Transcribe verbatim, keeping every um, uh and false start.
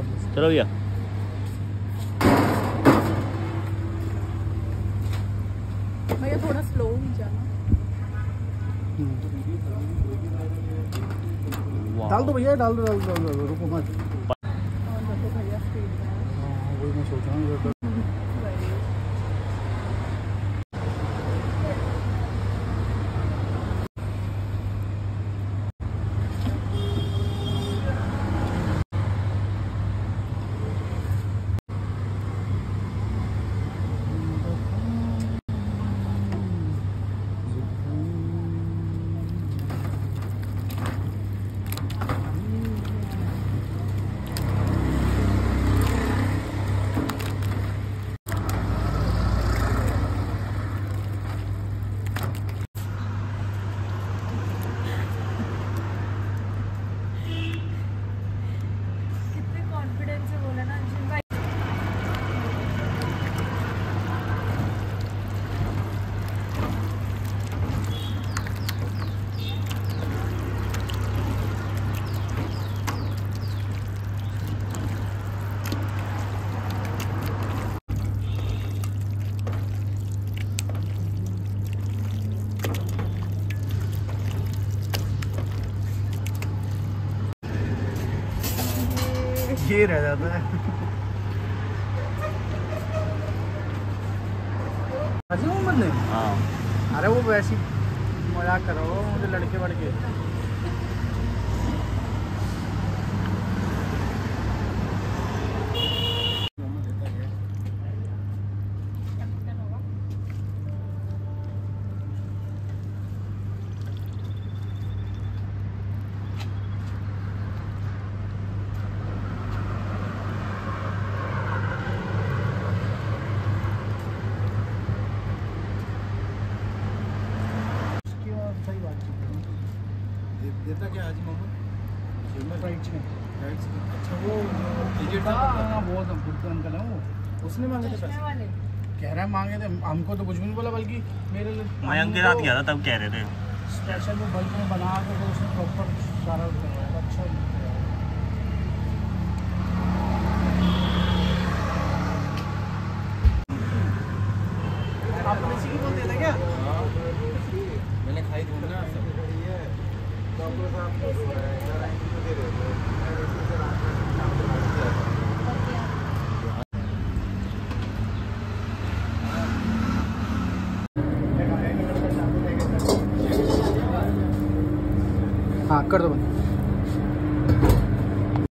चलो भैया। भैया थोड़ा स्लो ही जाना। डाल दो भैया, डाल दो डाल दो, डाल दो, रुको मत। और देखो भैया स्पीड में। हाँ वही मैं सोच रहा हूँ। ये रह जाता है। अजी मोहम्मद ने, हाँ अरे वो वैसी मजाक कर रहा हो मुझे लड़के वड़के। देता क्या हाजी मोहम्मद? राइट में, राइट से। अच्छा वो एजेंट हाँ बहुत बुढ़े अंकल है वो, उसने मांगे थे पैसे? कह रहा है मांगे थे, हमको तो कुछ भी नहीं बोला, बल्कि मेरे लिए मैं उनके साथ गया था तब कह रहे थे स्पेशल वो बल्क में बना के तो उसने प्रॉपर सारा करवाया। अच्छा आप इसी की बोलते थे क्या? मैंने खाई थी ना सब। हाँ कर दो बंद।